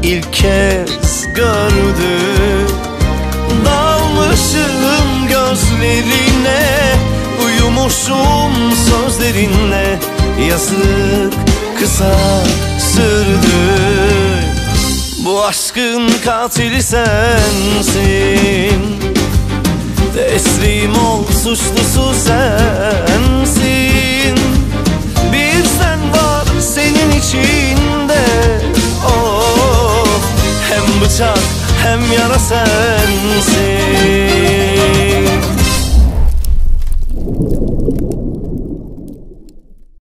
ilk kez gördü. Dalmışım gözlerine, uyumuşum sözlerinle. Yazık kısa sürdü. Bu aşkın katili sensin. Teslim ol, suçlusu sensin. Bir sen var senin içinde. Oh, hem bıçak hem yara sensin.